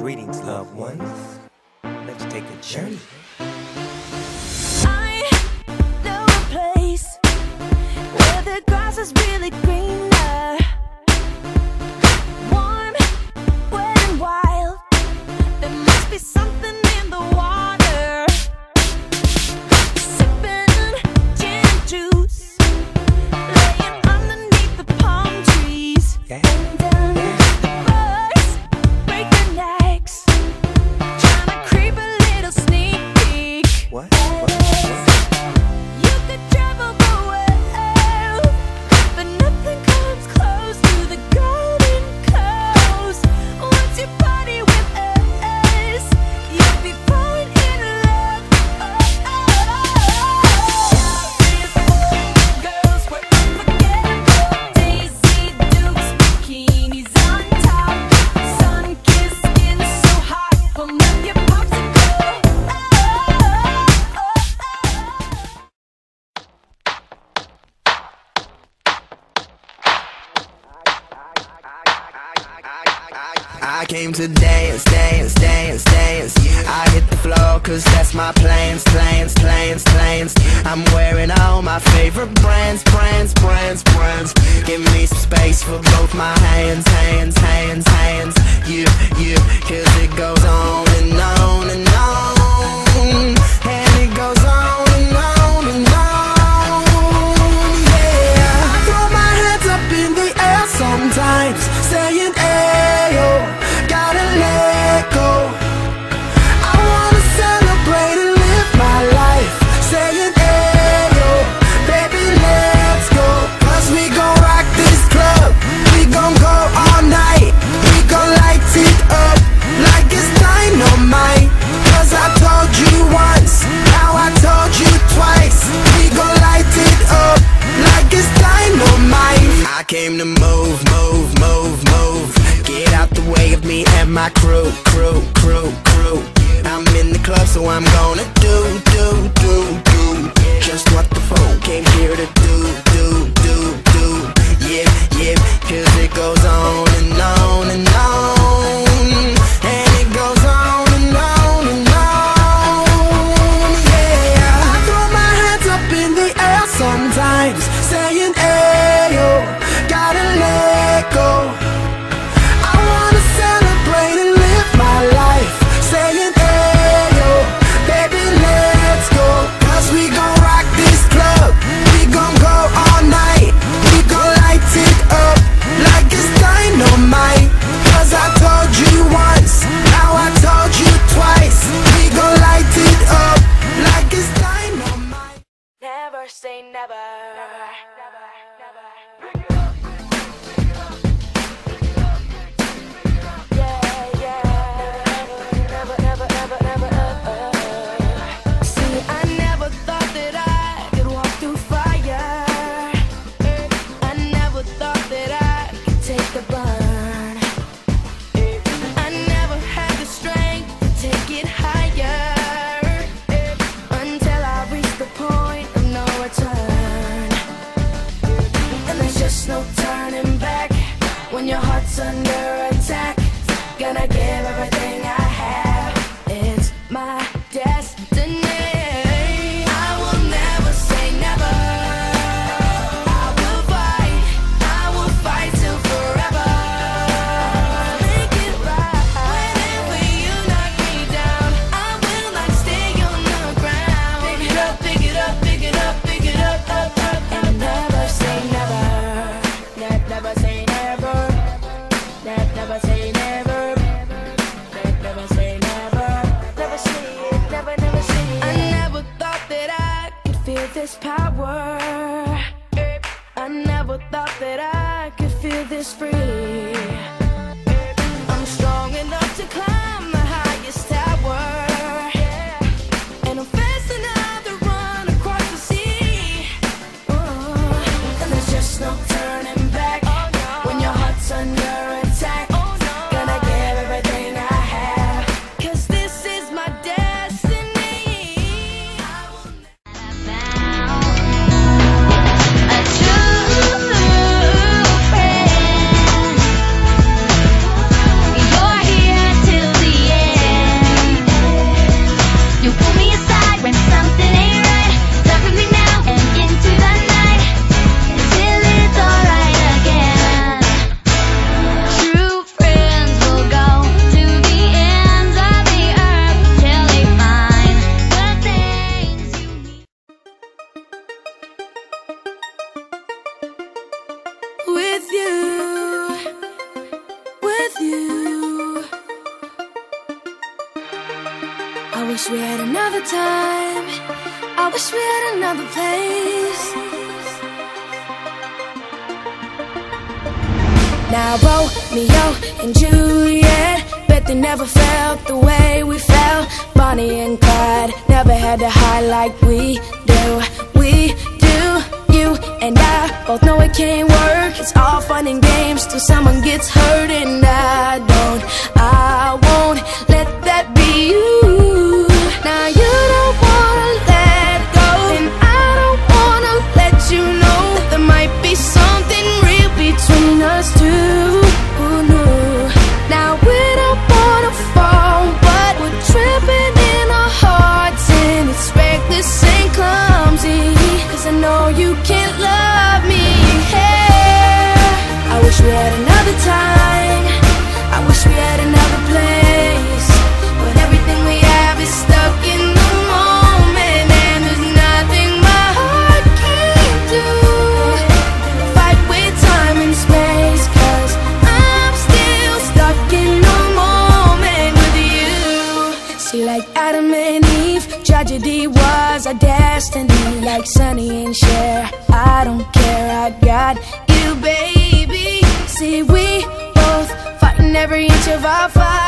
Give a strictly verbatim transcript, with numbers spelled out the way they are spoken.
Greetings, loved ones. Let's take a journey. I know a place where the grass is really greener, warm, wet and wild. There must be something in the water. Sipping gin and juice, laying underneath the palm trees. Yeah. And down the birds break their necks, trying to creep a little sneak peek. What? What? What? You could travel the world, but nothing comes close to the golden coast. Once you party with us, you'll be falling in love. Oh, oh, oh. Girls were unforgettable. Daisy Dukes, bikinis on top, sun-kissed skin so hot. Pull up your popsicle. Oh, oh, oh, oh. I came to dance, dance, dance, dance. I hit the floor cause that's my plans, plans, plans, plans. I'm wearing all my favorite brands, brands, brands, brands. Give me some space for both my hands, hands, hands, hands. You, you, cause it goes on and on and on. And it goes on and on and on. Yeah, I throw my hands up in the air sometimes, saying ayo, gotta let go. I wanna celebrate and live my life, saying ayo, baby let's go. Cause we gon' rock this club, we gon' go all night. We gon' light it up like it's dynamite. Cause I told you once, now I told you twice. We gon' light it up like it's dynamite. I came to move, move, move, move. Get out the way of me and my crew, crew, crew, crew. I'm in the club, so I'm gonna do, do, do, do just what the folk came here to do, do, do, do. Yeah, yeah, cause it goes on and on and on. And it goes on and on and on. Yeah, I throw my hands up in the air sometimes, saying ayo, gotta let go. I wanna celebrate and live my life, saying ayo, baby let's go. Cause we gon' rock this club, we gon' go all night. We gon' light it up like it's dynamite. Cause I told you once, now I told you twice. We gon' light it up like it's dynamite. Never say never. Yeah, yeah. Never, never, never, never, ever. See, I never thought that I could walk through fire. I never thought that I could take the burn. I never had the strength to take it higher until I reached the point of no return. And there's just no turning back when your heart's under attack. Gonna give everything I have, it's my destiny. I will never say never. I will fight, I will fight till forever. Make it right. Whenever you knock me down, I will not stay on the ground. Pick it up, pick it up, pick it up, pick it up, up, up. And never say never. Ne- Never say never. Ne- Never say never. wish we had another time. I wish we had another place. Now Romeo and Juliet, bet they never felt the way we felt. Bonnie and Clyde never had to hide like we do. We do. You and I both know it can't work. It's all fun and games till someone gets hurt, and I don't, I won't let that be you. Now you don't wanna let go, and I don't wanna let you know that there might be something real between us two. Ooh, no. Now we don't wanna fall, but we're tripping in our hearts, and it's reckless and clumsy, 'cause I know you can't love me. Hey, I wish we had another time. I wish we had another place, but everything we have is stuck in the moment, and there's nothing my heart can't do. Fight with time and space, 'cause I'm still stuck in the moment with you. See, like Adam and Eve, tragedy was our destiny. Like Sonny and Cher, I don't care, I got you, baby. See, we both fighting every inch of our fight.